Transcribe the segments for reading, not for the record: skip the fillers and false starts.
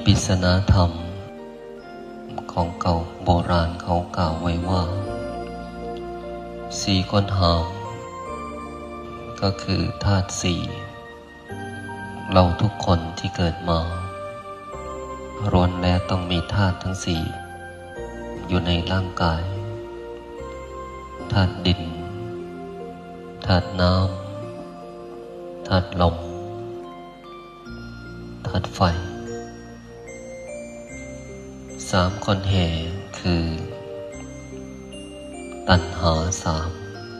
ริศนาธรรมของเก่าโบราณเขากล่าวไว้ว่าสี่ก้นหามก็คือธาตุสี่เราทุกคนที่เกิดมาล้วนแล้วต้องมีธาตุทั้งสี่อยู่ในร่างกายธาตุดินธาตุน้ำธาตุลมธาตุไฟสามคนแห่คือตัณหาสาม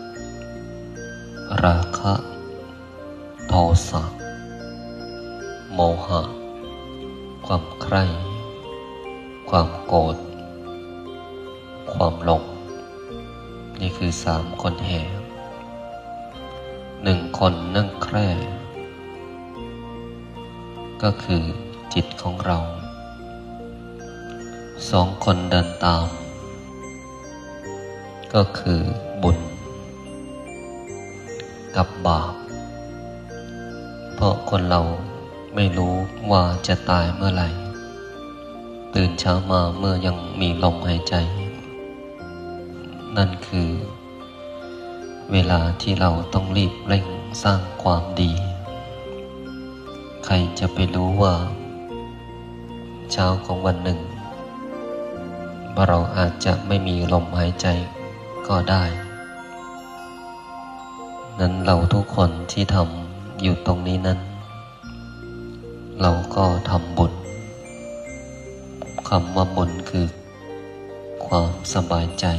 ราคะโทสะโมหะความใคร่ความโกรธความหลงนี่คือสามคนแห่หนึ่งคนนั่งแคร่ก็คือจิตของเราสองคนเดินตามก็คือบุญกับบาปเพราะคนเราไม่รู้ว่าจะตายเมื่อไหร่ตื่นเช้ามาเมื่อยังมีลมหายใจนั่นคือเวลาที่เราต้องรีบเร่งสร้างความดีใครจะไปรู้ว่าเช้าของวันหนึ่งเราอาจจะไม่มีลมหายใจก็ได้นั้นเราทุกคนที่ทำอยู่ตรงนี้นั้นเราก็ทำบุญคำว่าบุญคือความสบายใจ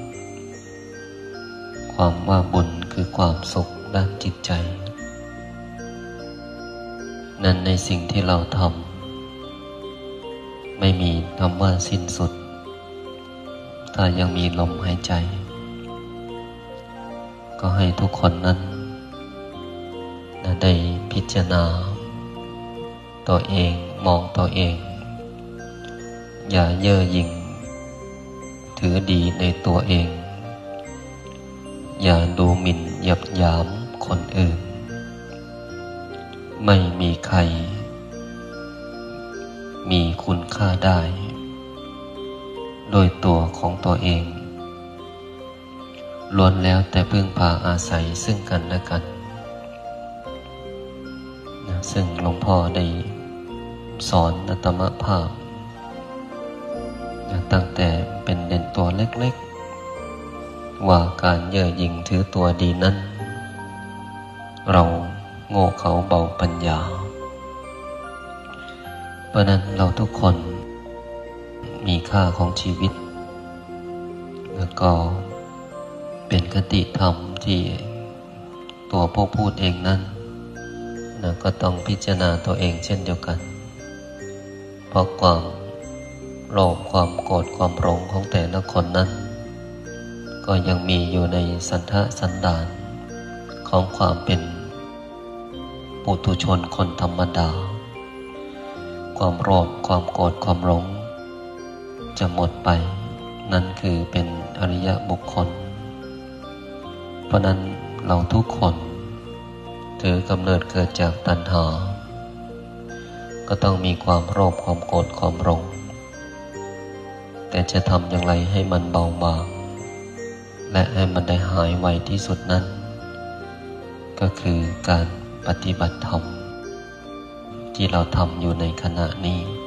ความว่าบุญคือความสุขด้านจิตใจนั้นในสิ่งที่เราทำไม่มีคำว่าสิ้นสุดถ้ายังมีลมหายใจก็ให้ทุกคนนั้นได้พิจารณาตัวเองมองตัวเองอย่าเย่อหยิ่งถือดีในตัวเองอย่าดูหมิ่นเหยียดหยามคนอื่นไม่มีใครมีคุณค่าได้โดยตัวของตัวเองล้วนแล้วแต่พึ่งพาอาศัยซึ่งกันและกันซึ่งหลวงพ่อได้สอนอาตมภาพตั้งแต่เป็นเด่นตัวเล็กๆว่าการเย่อหยิ่งถือตัวดีนั้นเราโง่เขลาเบาปัญญาเพราะนั้นเราทุกคนมีค่าของชีวิตแล้วก็เป็นคติธรรมที่ตัวผู้พูดเองนั้นก็ต้องพิจารณาตัวเองเช่นเดียวกันเพราะความโลภความโกรธความหลงของแต่ละคนนั้นก็ยังมีอยู่ในสันทะสันดานของความเป็นปุถุชนคนธรรมดาความโลภความโกรธความหลงจะหมดไปนั่นคือเป็นอริยบุคคลเพราะนั้นเราทุกคนถือกำเนิดเกิดจากตัณหาก็ต้องมีความโลภความโกรธความหลงแต่จะทำอย่างไรให้มันเบาบางและให้มันได้หายไวที่สุดนั้นก็คือการปฏิบัติธรรมที่เราทำอยู่ในขณะนี้